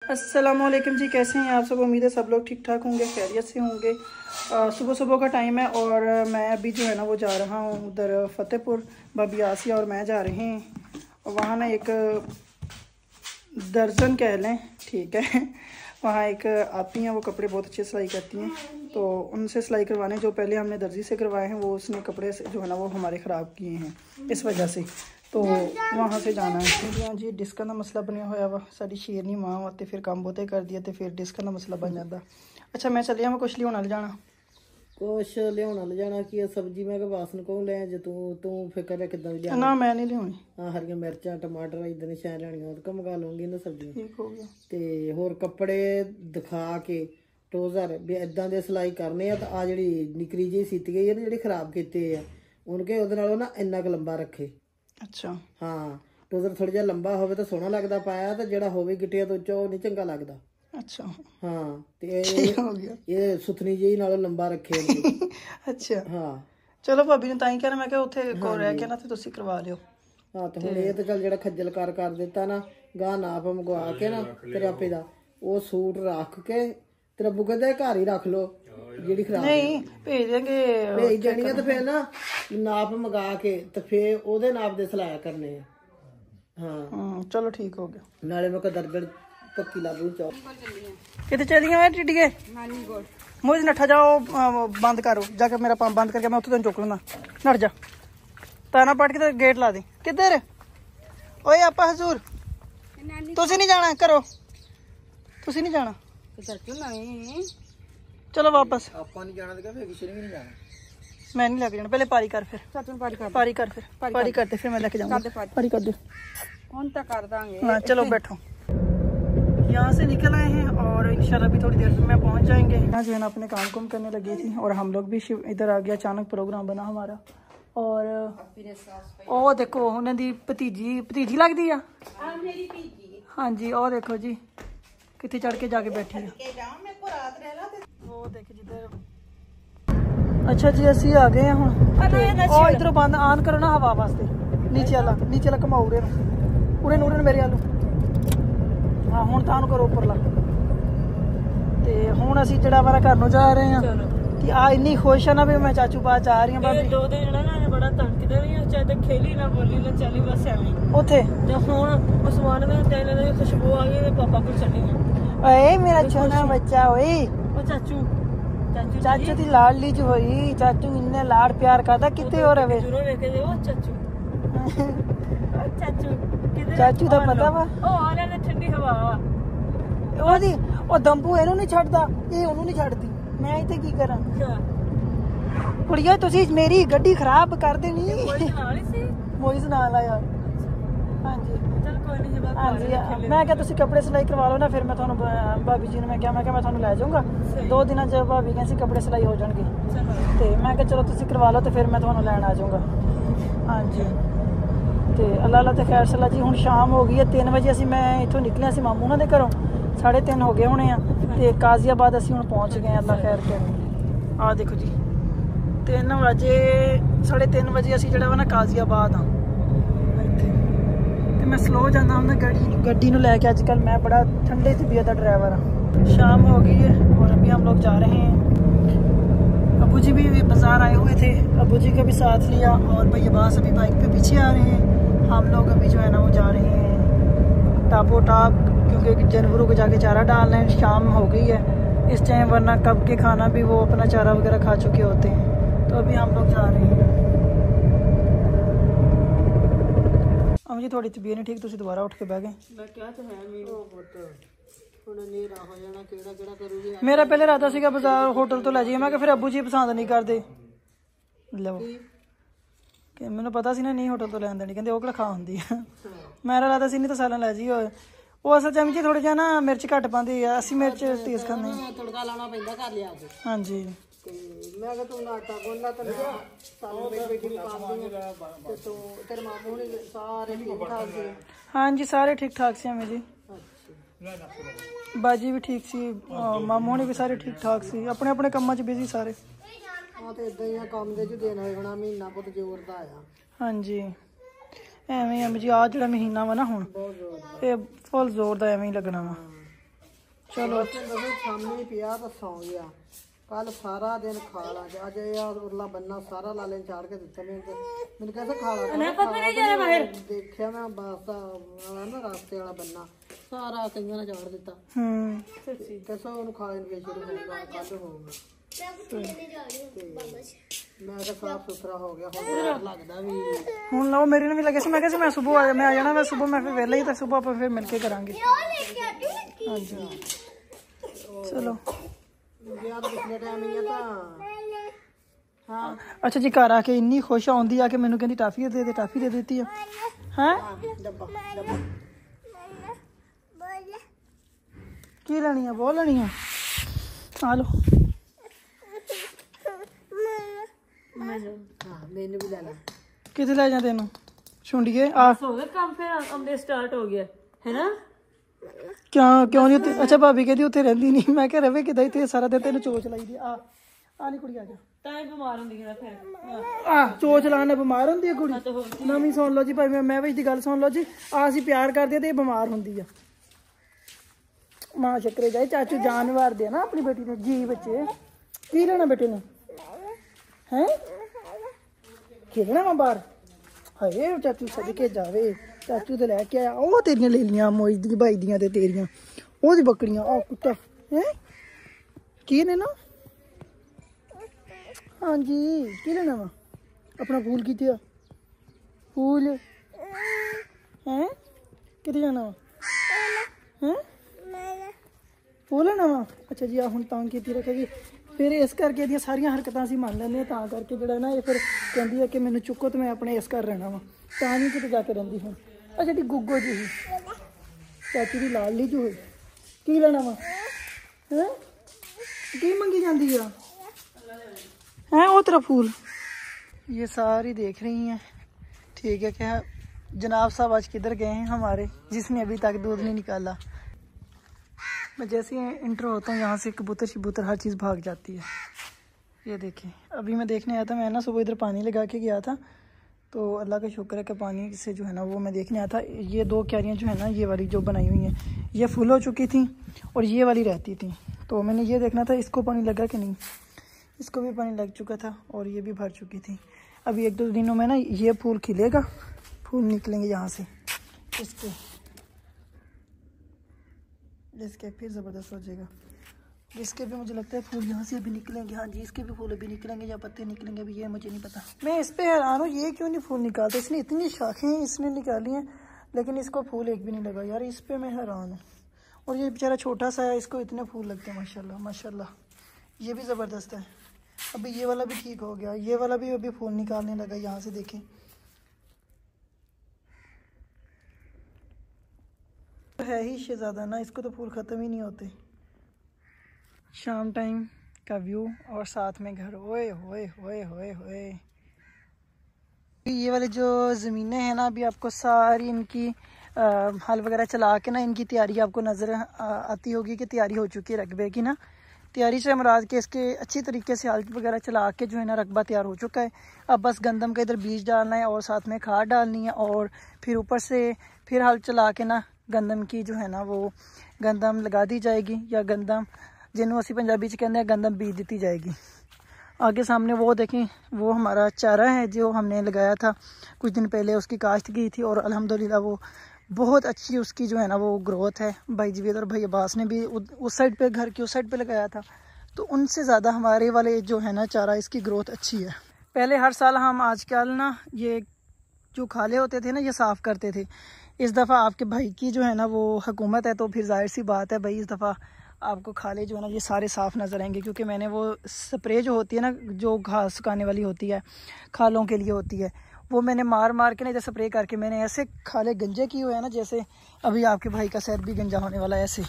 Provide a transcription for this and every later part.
अस्सलामुअलैकुम जी, कैसे हैं आप सब। उम्मीद है सब लोग ठीक ठाक होंगे, खैरियत से होंगे। सुबह सुबह का टाइम है और मैं अभी जो है ना वो जा रहा हूँ उधर फ़तेहपुर। भाभी आसिया और मैं जा रहे हैं। वहाँ ना एक दर्जन कह लें, ठीक है, वहाँ एक आती हैं, वो कपड़े बहुत अच्छे सिलाई करती हैं, तो उनसे सिलाई करवाने जो पहले हमने दर्जी से करवाए हैं वो उसने कपड़े से जो है ना वो हमारे ख़राब किए हैं इस वजह से, तो वहाँ से जाना है। हाँ जी, डिस्क का मसला बनया होया वा साड़ी शेरनी माँ आते फिर काम बहुते कर दिया तो फिर डिस्क का मसला बन जाता। अच्छा मैं चलिया, मैं कुछ लिया जाना कुछ लिया ले जाना की सब्जी मैं वासन को ले जे तू फिक्र है किदा भी ना, मैं नहीं लिया। हाँ, हरिया मिर्चा टमाटर इधर शह लेनी और मंगा लूंगी ना सब्जी। ठीक हो गया। ते होर कपड़े दिखा के ट्रोज़र भी इदा दे सिलाई करने तो आ जी निकरी जी सीती गई है ना जी खराब किए है उनके उहदे नालों ना इन्ना क लंबा रखे। अच्छा हाँ, ट्रोज़र थोड़ा जिहा लंबा हो तो सोहना लगता पाया, तो जिहड़ा होवे गिट्टिया तो उच्चा नहीं चंगा लगता। अच्छा हाँ, ये सुथनी जी नालों लंबा रखे। अच्छा हाँ, चलो भाभी ने ताई कहना, मैं उत्थे को रह के ना ते तुसीं करवा लियो। हाँ, तो हुण ये तो चल जिहड़ा खज्जल कर दिता ना, गाह नाप मंगवा के ना तेरे आपे दा वो सूट रख के तेरा बुके दे घर ही रख लो, ਜਿਹੜੀ ਖਰਾਬ ਨਹੀਂ ਭੇਜ ਜਾਣੀ ਹੈ, ਤੇ ਫਿਰ ਨਾ ਨਾਪ ਮੰਗਾ ਕੇ ਤੇ ਫਿਰ ਉਹਦੇ ਨਾਪ ਦੇ ਸਿਲਾਇਆ ਕਰਨੇ ਆ। ਹਾਂ ਚਲੋ ਠੀਕ ਹੋ ਗਿਆ। ਨਾਲੇ ਮੈਂ ਕੋ ਦਰਗੜ ਪੱਕੀ ਲਾਗੂ ਚੌਕ ਕਿਤੇ ਚਲੀਆਂ ਮੈਂ ਟਿੱਡੀਏ ਨਾਨੀ ਕੋਲ ਮੋਜ ਨੱਠਾ ਜਾਓ, ਬੰਦ ਕਰੋ ਜਾ ਕੇ ਮੇਰਾ ਪੰਪ ਬੰਦ ਕਰਕੇ ਮੈਂ ਉੱਥੇ ਤੈਨੂੰ ਚੁੱਕ ਲੈਂਦਾ। ਨੱਠ ਜਾ ਤਾਨਾ ਪੜ ਕੇ ਤੇ ਗੇਟ ਲਾ ਦੇ। ਕਿੱਧਰ ਓਏ ਆਪਾਂ ਹਜ਼ੂਰ ਤੁਸੀਂ ਨਹੀਂ ਜਾਣਾ, ਕਰੋ ਤੁਸੀਂ ਨਹੀਂ ਜਾਣਾ। चलो वापस ਆਪਾਂ ਨਹੀਂ ਜਾਣਾ, ਤੇ ਫਿਰ ਕਿਸੇ ਨੇ ਵੀ ਨਹੀਂ ਜਾਣਾ। मैं नहीं लेके जाना, पहले पारी कर, फिर पारी करते फिर मैं लेके जाऊंगा। पारी कर दे कर देंगे। हाँ चलो बैठो। यहाँ से निकल आए हैं और इंशाल्लाह भी थोड़ी देर में पहुंच जाएंगे। यहाँ जो है ना अपने काम करने लगी थी और हम लोग भी इधर आ गया, अचानक प्रोग्राम बना हमारा। और ओ देखो उन्होंने भतीजी लगती है। हाँ जी, और देखो जी कितने चढ़ के जाके बैठी है। वो देखे जिधर। अच्छा जी असी आ गए हैं हुण। और इधरों बंद आन करो ना हवा वास्ते। नीचे वाला घुमाओ उड़े मेरे आलू। हाँ हुण तां करो उपरला। ते हुण असी जिहड़ा वाला घर नूं जा रहे हैं कि आ इन्नी खुश है ना भी मैं चाचू बात जा रही हूं। भाभी दो दिन ना बड़ा तड़कदे नहीं, चाहे ते खेली ना बोली ना चली बस एवें ओथे। ते हुण उस्मान दे तेल दी खुशबू आ गई ते पापा को चली गई। ओए मेरा छोना बच्चा ओए ओ चाचू दी लाडली च होई। चाचू इन्ने लाड प्यार करदा किते हो रवे। जरूर वेखे दे ओ चाचू दा पता वा ओ आले ने ठंडी हवा ओदी ओ दंबू एनु नहीं छड़दा, ए ओनु नहीं छड़दी। मैं इते की करा कुड़िया, तुसी मेरी गड्डी खराब कर देनी। मोइज नाल आया। हां जी चल कोई नहीं। हाँ जी मैं क्या तुसी कपड़े सिलाई करवा लो ना, फिर मैं थानू भाभी जी ने मैं मैं थानू लै जाऊंगा 2 दिन जब भाभी कहसी कपड़े सिलाई हो जाएंगे तो मैं क्या चलो तुसी करवा लो तो फिर मैं थानू लैन आ जाऊंगा। हाँ जी तो अल्लाह अल्लाह तो खैर सला जी। हुण शाम हो गई है 3 बजे असी मैं इत्थों निकलिया सी मामू उन्हां दे घरों, 3:30 हो गए होने तो काजियाबाद असी हुण पहुँच गए। अल्लाह खैर के आ देखो जी 3 बजे 3:30 बजे असी जिहड़ा वा ना काजियाबाद हाँ। मैं स्लो जाना हूँ ना गड्डी नूं लैके, अजकल मैं बड़ा ठंडे तबीयत का ड्राइवर हाँ। शाम हो गई है और अभी हम लोग जा रहे हैं। अबू जी भी बाज़ार आए हुए थे, अबू जी का भी साथ लिया और भैया बास अभी बाइक पे पीछे आ रहे हैं। हम लोग अभी जो है ना वो जा रहे हैं टापो टाप, क्योंकि जानवरों को जाके चारा डालना है। शाम हो गई है इस टाइम, वरना कब के खाना भी वो अपना चारा वगैरह खा चुके होते हैं। तो अभी हम लोग जा रहे हैं। जी थोड़ी तबीयत नहीं ठीक, तुसी दोबारा उठ के बह गए। मैं क्या तो है मेरा पहले इरादा सीगा बाजार होटल तो लै जाइए, मैं फिर अबू जी पसंद नहीं करते। लो कि मैंने पता सी ना नहीं होटल तो लैन देनी, कहते वो खा होंगी है। मेरा इरादा सी नहीं तो सालन लै जाइए। वो असल च जी थोड़ी जा ना मिर्च घट पाती है, असी मिर्च तेज खाने। हाँ जी हाँ जी सारे ठीक ठाक से हमें जी। बाजी भी ठीक सी, मामू ने भी सारे ठीक ठाक सी, अपने अपने कामों च बिजी सारे। हाँ जी ਐਵੇਂ ਆ ਜੀ। ਆ ਜਿਹੜਾ ਮਹੀਨਾ ਵਾ ਨਾ ਹੁਣ ਇਹ ਫੁੱਲ ਜ਼ੋਰ ਦਾ ਐਵੇਂ ਹੀ ਲੱਗਣਾ ਵਾ। चलो शामी पिया तो सौ गया। कल सारा दिन खा ला अज यार उरला बन्ना सारा लाले चाड़ के दिता मैंने कैसे खा ला देखिया मैं बास्ता वाला ना रास्ते वाला बन्ना सारा कईयां ने चाड़ दिता। कैसे उन्होंने खा लेने शुरू होगा कल होगा मैं तो साफ सुथरा हो गया लगता भी हुण लो मेरे ने भी लगे सी मैं कैसे मैं सुबह मैं आ जाना मैं सुबह मैं फिर वेला ही तो सुबह अपन फिर मिलके करांगे। हां जी चलो हाँ अच्छा जी घर आके इन्नी खुश आउंदी आ कि मैनू कहंदी टाफी दे टाफी दे देती है हैं की लेनी है बहुत लेनी है आ लो मैंने भी लेना किथे ले जा तेनू छुंडिए आ हो गया काम फिर हमने स्टार्ट हो गया है ना क्या क्यों नहीं अच्छा भाभी कहती उत्थे रहंदी नहीं मैं कह रहे किदा इत्थे सारा दिन तेनू चोच लाई दी आ नहीं कुड़ी आ जा ताई बीमार होंदी है फिर चोच लाने बीमार होंदी है कुड़ी नवीं सुन लो जी भाई मैं भी गल सुन लो जी ਅਸੀਂ प्यार करदे ते बीमार होंदी है मां चक्करे जाए चाचू जान वार दे ना अपनी बेटी ने जी बच्चे की लेना बेटे ने हैं खेलना मैं बाहर हाय चाचू सदके जावे चाचू तो लैके आया वो तेरियां ले लियां मोज दी भाई दियां ते तेरियां ओदी बकरियां आ कुत्ता हैं की ने ना हाँ जी की लेना वा अपना फूल की फूल हैं कितने जाना वा हैं फूल लेना वा अच्छा जी आ हुण तंग कीती रखेगी फिर इस करके दी सारियां हरकतां असीं मान लैंदे तां करके जिहड़ा ना ये फिर कहंदी है कि मैनूं चुक्को तो मैं अपने इस घर रहना वा तां नहीं किते जाके रहिंदी हुण अच्छा जी गुग्गो जी चाची दी लाडली जी होई की लेना वा हैं की मंगी जांदी आ हैं वो तेरा फूल ये सारी देख रही हैं ठीक है क्या जनाब साहब आज किधर गए हैं हमारे जिसने अभी तक दूध नहीं निकाला। मैं जैसे ही इंटर होता हूँ यहाँ से कबूतर शबूतर हर चीज़ भाग जाती है। ये देखें अभी मैं देखने आया था मैं ना सुबह इधर पानी लगा के गया था तो अल्लाह का शुक्र है कि पानी से जो है ना वो मैं देखने आया था ये 2 क्यारियाँ जो है ना ये वाली जो बनाई हुई हैं ये फुल हो चुकी थी और ये वाली रहती थी तो मैंने ये देखना था इसको पानी लगा कि नहीं इसको भी पानी लग चुका था और ये भी भर चुकी थी। अभी 1-2 दिनों में ना ये फूल खिलेगा फूल निकलेंगे यहाँ से इसके फिर ज़बरदस्त हो जाएगा। इसके भी मुझे लगता है फूल यहाँ से अभी निकलेंगे। हाँ जी इसके भी फूल अभी निकलेंगे या पत्ते निकलेंगे अभी ये मुझे नहीं पता। मैं इस पे हैरान हूँ ये क्यों नहीं फूल निकालता इसने इतनी शाखें इसने निकाली हैं लेकिन इसको फूल एक भी नहीं लगा यार इस पे मैं हैरान हूँ। और ये बेचारा छोटा सा है इसको इतने फूल लगते हैं माशाल्लाह माशाल्लाह। ये भी ज़बरदस्त है। अभी ये वाला भी ठीक हो गया ये वाला भी अभी फूल निकालने लगा यहाँ से देखें तो है ही शहज़ादा ना इसको तो फूल ख़त्म ही नहीं होते। शाम टाइम का व्यू और साथ में घर ओए होए होए होए होए। ये वाली जो ज़मीनें हैं ना अभी आपको सारी इनकी हल वगैरह चला के ना इनकी तैयारी आपको नज़र आती होगी कि तैयारी हो चुकी है रकबे की ना। तैयारी से मुराद के इसके अच्छी तरीके से हल वगैरह चला के जो है ना रकबा तैयार हो चुका है। अब बस गंदम का इधर बीज डालना है और साथ में खाद डालनी है और फिर ऊपर से फिर हल चला के ना गंदम की जो है ना वो गंदम लगा दी जाएगी या गंदम जिन्होंने असी पंजाबी च कहते हैं गंदम बीज दी जाएगी। आगे सामने वो देखें वो हमारा चारा है जो हमने लगाया था कुछ दिन पहले उसकी काश्त की थी और अल्हम्दुलिल्लाह वो बहुत अच्छी उसकी जो है ना वो ग्रोथ है। भाई जवेद और भाई अब्बास ने भी उस साइड पे घर की उस साइड पे लगाया था तो उनसे ज़्यादा हमारे वाले जो है ना चारा इसकी ग्रोथ अच्छी है। पहले हर साल हम आजकल ना ये जो खाले होते थे ना ये साफ़ करते थे। इस दफ़ा आपके भाई की जो है ना वो हुकूमत है तो फिर जाहिर सी बात है भाई इस दफ़ा आपको खाले जो है ना ये सारे साफ़ नज़र आएंगे क्योंकि मैंने वो स्प्रे जो होती है ना जो घास सुखाने वाली होती है खालों के लिए होती है वो मैंने मार मार के ना इधर स्प्रे करके मैंने ऐसे खाले गंजे किए हुए हैं ना जैसे अभी आपके भाई का सर भी गंजा होने वाला है ऐसे।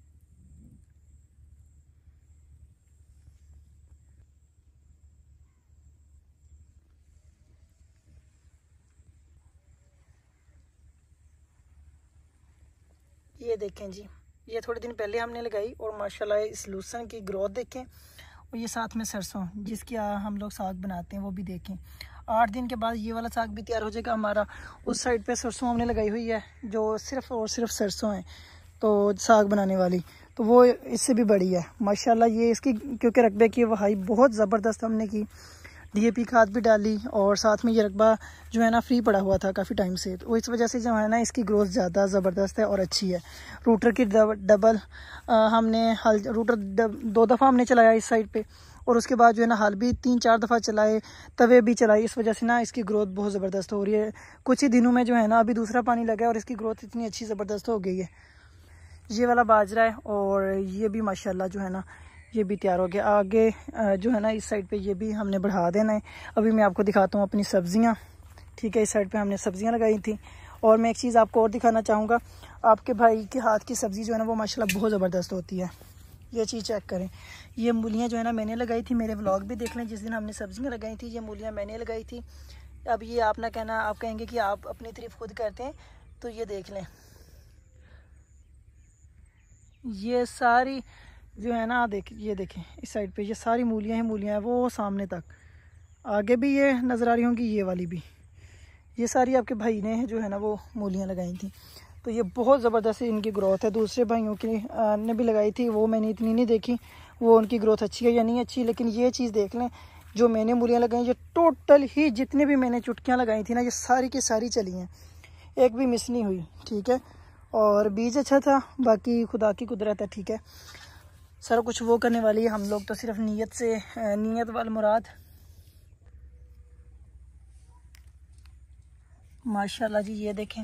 ये देखें जी ये थोड़े दिन पहले हमने लगाई और माशाल्लाह इस लहसुन की ग्रोथ देखें और ये साथ में सरसों जिसकी हम लोग साग बनाते हैं वो भी देखें। 8 दिन के बाद ये वाला साग भी तैयार हो जाएगा हमारा। उस साइड पे सरसों हमने लगाई हुई है जो सिर्फ और सिर्फ सरसों है तो साग बनाने वाली तो वो इससे भी बड़ी है माशाल्लाह। ये इसकी क्योंकि रकबे की वहाई बहुत ज़बरदस्त हमने की, DAP खाद भी डाली और साथ में ये रकबा जो है ना फ्री पड़ा हुआ था काफ़ी टाइम से, तो इस वजह से जो है ना इसकी ग्रोथ ज़्यादा ज़बरदस्त है और अच्छी है। रूटर की डबल हमने हल रूटर 2 दफ़ा हमने चलाया इस साइड पे, और उसके बाद जो है ना हल भी 3-4 दफ़ा चलाए, तवे भी चलाए। इस वजह से ना इसकी ग्रोथ बहुत ज़बरदस्त हो रही है। कुछ ही दिनों में जो है ना अभी दूसरा पानी लगा है और इसकी ग्रोथ इतनी अच्छी ज़बरदस्त हो गई है। ये वाला बाजरा है और ये भी माशाल्लाह जो है ना ये भी तैयार हो गया। आगे जो है ना इस साइड पे ये भी हमने बढ़ा देना है। अभी मैं आपको दिखाता हूँ अपनी सब्जियाँ, ठीक है। इस साइड पे हमने सब्जियाँ लगाई थी। और मैं एक चीज़ आपको और दिखाना चाहूँगा, आपके भाई के हाथ की सब्ज़ी जो है ना वो माशाल्लाह बहुत ज़बरदस्त होती है। ये चीज़ चेक करें, ये मूलियाँ जो है ना मैंने लगाई थी, मेरे व्लॉग भी देख लें जिस दिन हमने सब्जियाँ लगाई थी, ये मूलियाँ मैंने लगाई थी। अब ये आप ना कहना, आप कहेंगे कि आप अपनी तारीफ खुद करते हैं, तो ये देख लें, ये सारी जो है ना ये देखें इस साइड पे ये सारी मूलियाँ हैं वो सामने तक, आगे भी ये नज़र आ रही होंगी, ये वाली भी, ये सारी आपके भाई ने जो है ना वो मूलियाँ लगाई थी। तो ये बहुत ज़बरदस्त इनकी ग्रोथ है। दूसरे भाइयों की ने भी लगाई थी, वो मैंने इतनी नहीं देखी वो उनकी ग्रोथ अच्छी है या नहीं अच्छी, लेकिन ये चीज़ देख लें जो मैंने मूलियाँ लगाई, ये टोटल ही जितने भी मैंने चुटकियाँ लगाई थी ना ये सारी की सारी चली हैं, एक भी मिस नहीं हुई, ठीक है। और बीज अच्छा था, बाकी खुदा की कुदरत है, ठीक है। सारा कुछ वो करने वाली है, हम लोग तो सिर्फ नीयत वाल मुराद। माशाल्लाह जी, ये देखें,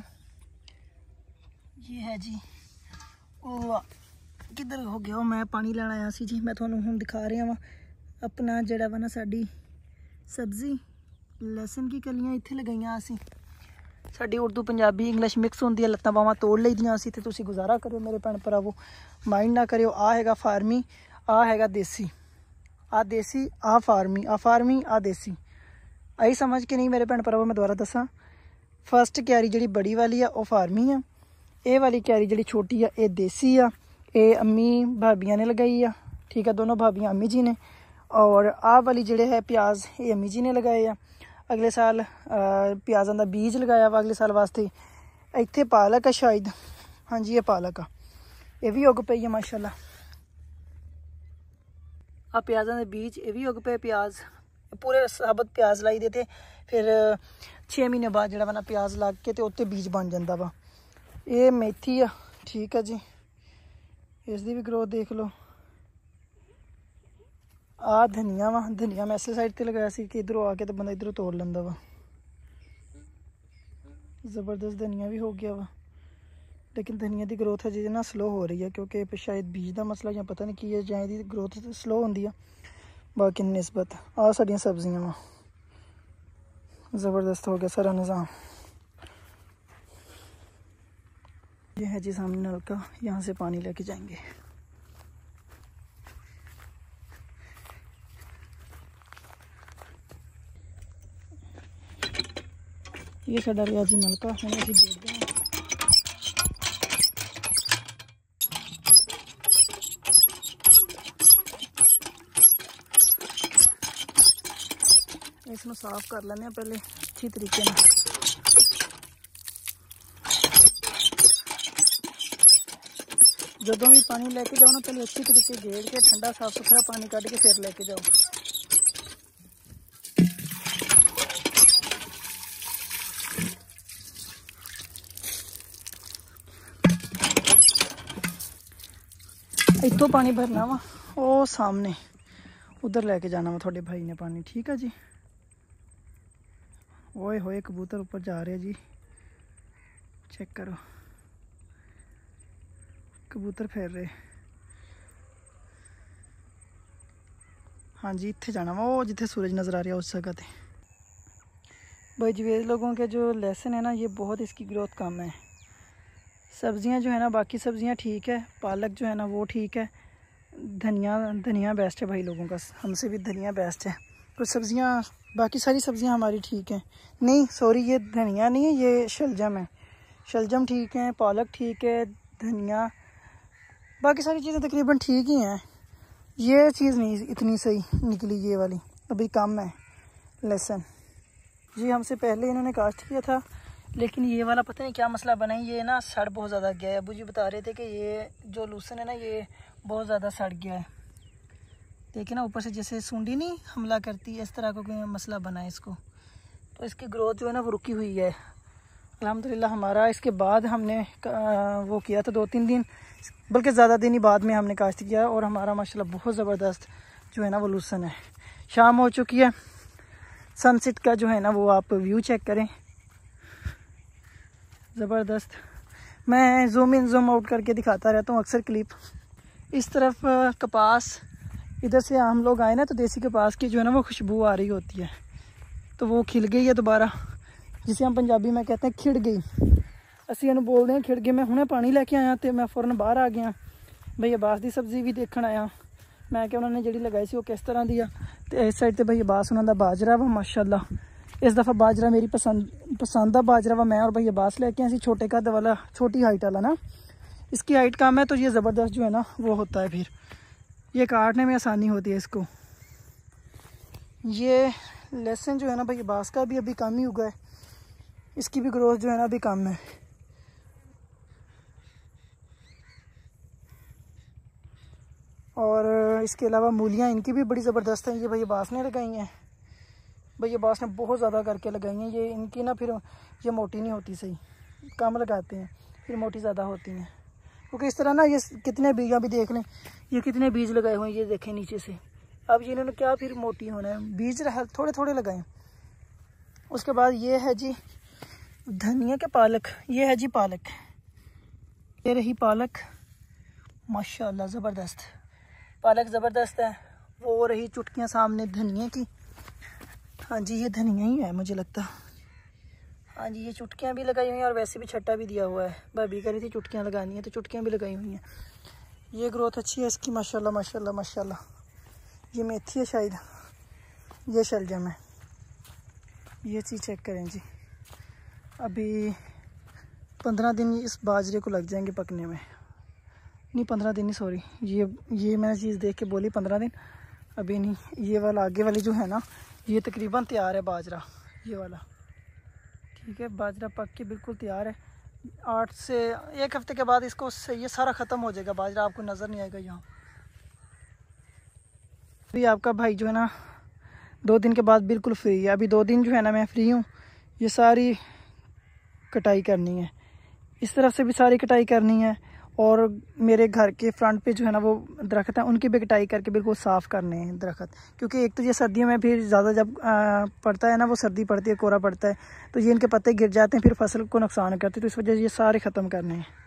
ये है जी। ओ किधर हो गया, मैं पानी लेना आया सी जी, मैं थोड़ा हूँ दिखा रहा वा अपना जड़ा वा ना साड़ी सब्जी लहसुन की कलियां इत्थे लगाइयां असी। साड़ी उर्दू पंजाबी इंग्लिश मिक्स होंदी है, लत्तां बावां तोड़ लईदियां असी, ते तुसी गुजारा करो मेरे भैन भरावो, माइंड ना करियो। आ हैगा फार्मी, आ हैगा देसी, आ देसी, आ फार्मी, आ देसी, आई समझ के नहीं मेरे भैन भरावो। मैं दोबारा दसा, फर्स्ट क्यारी जी बड़ी वाली है वह फार्मी है, ये वाली क्यारी जी छोटी है ये देसी आ, ये अम्मी भाबिया ने लगाई है, ठीक है, दोनों भाबियाँ अम्मी जी ने। और आ वाली जड़े है प्याज ये अम्मी जी ने लगाए आ, अगले साल प्याज़ों का बीज लगाया वा अगले साल वास्ते। इत्थे पालक है शायद, हाँ जी ये पालक आ, ये भी उग पई है माशाल्लाह। आ प्याज़ों के बीज ये भी उग पे, प्याज पूरे साबत प्याज लाई देते, फिर 6 महीने बाद जड़ा वा प्याज लग के तो उत्ते बीज बन जाता वा। ये मेथी आ, ठीक है जी, इसकी भी ग्रोथ देख लो। आ धनिया वा, धनिया मैं इस साइड ते लगाया सी कि इधरों आके तो बंदा इधरों तोड़ लेंदा वा। ज़बरदस्त धनिया भी हो गया वा, लेकिन धनिया की ग्रोथ अजे ना स्लो हो रही है क्योंकि शायद बीज का मसला या पता नहीं की है, जाए दी ग्रोथ स्लो होंदी है। बाकी निस्बत आ साडियां सब्जियां वा, ज़बरदस्त हो गया सारा निज़ाम। ये है जी सामने नलका, यहाँ से पानी लेके जाएंगे। ये साडा रहा जी नलका, हम असीं जोड़ते हैं। इसमें साफ कर लेने पहले अच्छी तरीके से। जदों भी पानी लेके जाओ ना पहले अच्छी तरीके घेर के ठंडा साफ सुथरा पानी कढ़ के फिर लेके जाओ। इतों पानी भरना वा, ओ सामने उधर लेके जाना वा थोड़े भाई ने पानी, ठीक है जी। ओए होए कबूतर ऊपर जा रहे जी, चेक करो कबूतर फिर रहे। हाँ जी इत्थे जाना वा, वो जिथे सूरज नज़र आ रहा है उस जगह पे। भाई जवेद लोगों के जो लहसुन है ना ये बहुत इसकी ग्रोथ कम है। सब्जियां जो है ना बाकी सब्जियां ठीक है, पालक जो है ना वो ठीक है, धनिया बेस्ट है भाई लोगों का, हमसे भी धनिया बेस्ट है। कुछ सब्जियां बाकी सारी सब्जियां हमारी ठीक हैं, नहीं सॉरी ये धनिया नहीं है ये शलजम है, शलजम ठीक है, पालक ठीक है, धनिया बाकी सारी चीज़ें तकरीबन ठीक ही हैं। ये चीज़ नहीं इतनी सही निकली, ये वाली अभी कम है लहसुन जी। हमसे पहले इन्होंने काश्त किया था, लेकिन ये वाला पता नहीं क्या मसला बना है, ये ना सड़ बहुत ज़्यादा गया है। अबू जी बता रहे थे कि ये जो लूसन है ना ये बहुत ज़्यादा सड़ गया है। देखिए ना ऊपर से जैसे सूंडी नहीं हमला करती है, इस तरह का कोई मसला बना है इसको। तो इसकी ग्रोथ जो है ना वो रुकी हुई है। अल्हम्दुलिल्लाह हमारा इसके बाद हमने वो किया था 2-3 दिन, बल्कि ज़्यादा दिन ही बाद में हमने काश्त किया और हमारा माशाल्लाह बहुत ज़बरदस्त जो है ना वो लूसन है। शाम हो चुकी है, सनसेट का जो है ना वो आप व्यू चेक करें, ज़बरदस्त। मैं जूम इन जूम आउट करके दिखाता रहता हूँ अक्सर क्लिप। इस तरफ कपास, इधर से हम लोग आए ना तो देसी कपास की जो है ना वो खुशबू आ रही होती है, तो वो खिल गई है दोबारा, जिसे हम पंजाबी में कहते हैं खिड़ गई। ਅਸੀਂ ਇਹਨੂੰ बोलते हैं खिड़ गई। मैं ਹੁਣੇ पानी लैके आया तो मैं फौरन बाहर आ गया भई अब्बास की सब्जी भी देखने आया। मैं क्या उन्होंने जी लगाई सी वो किस तरह की आ, तो इस साइड तो भई अब्बास उन्होंने बाजरा वा माशाल्लाह। इस दफ़ा बाजरा मेरी पसंद का बाजरा वा मैं और भई अब्बास लैके आए छोटे कद वाला, छोटी हाइट वाला ना। इसकी हाइट कम है तो ये ज़बरदस्त जो है ना वो होता है, फिर ये काटने में आसानी होती है इसको। ये लहसुन जो है ना भई अब्बास का भी अभी कम ही उगा है, इसकी भी ग्रोथ जो है ना अभी कम है। और इसके अलावा मूलियाँ इनकी भी बड़ी ज़बरदस्त हैं, ये भई अब्बास ने लगाई हैं। भई अब्बास ने बहुत ज़्यादा करके लगाई हैं। ये इनकी ना फिर ये मोटी नहीं होती, सही कम लगाते हैं फिर मोटी ज़्यादा होती हैं। क्योंकि इस तरह ना ये कितने बीज अभी देख लें, ये कितने बीज लगाए हुए हैं, ये देखें नीचे से। अब ये इन्होंने क्या फिर मोटी होना है, बीज थोड़े थोड़े लगाएं। उसके बाद ये है जी धनिया के पालक, ये है जी पालक, ये रही पालक माशाल्लाह ज़बरदस्त, पालक ज़बरदस्त है। वो रही चुटकियाँ सामने धनिया की। हाँ जी ये धनिया ही है मुझे लगता। हाँ जी ये चुटकियाँ भी लगाई हुई हैं और वैसे भी छट्टा भी दिया हुआ है। भाभी कह रही थी चुटकियाँ लगानी है तो चुटकियाँ भी लगाई हुई हैं। ये ग्रोथ अच्छी है इसकी माशाल्लाह माशाल्लाह माशाल्लाह। ये मेथी है शायद, ये शलजम है। ये चीज़ चेक करें जी, अभी 15 दिन इस बाजरे को लग जाएंगे पकने में। नहीं 15 दिन नहीं, सॉरी, ये मैंने चीज़ देख के बोली 15 दिन, अभी नहीं। ये वाला आगे वाली जो है ना ये तकरीबन तैयार है बाजरा, ये वाला ठीक है। बाजरा पक के बिल्कुल तैयार है। 8 से 1 हफ्ते के बाद इसको ये सारा ख़त्म हो जाएगा बाजरा, आपको नज़र नहीं आएगा यहाँ। अभी आपका भाई जो है ना 2 दिन के बाद बिल्कुल फ्री है। अभी 2 दिन जो है ना मैं फ्री हूँ। ये सारी कटाई करनी है, इस तरफ से भी सारी कटाई करनी है, और मेरे घर के फ्रंट पे जो है ना वो दरख्त है उनकी भी कटाई करके बिल्कुल साफ़ करने हैं दरख्त। क्योंकि एक तो ये सर्दियों में फिर ज़्यादा जब पड़ता है ना, वो सर्दी पड़ती है, कोहरा पड़ता है, तो ये इनके पत्ते गिर जाते हैं, फिर फसल को नुकसान करते हैं। तो इस वजह से ये सारे ख़त्म करने हैं।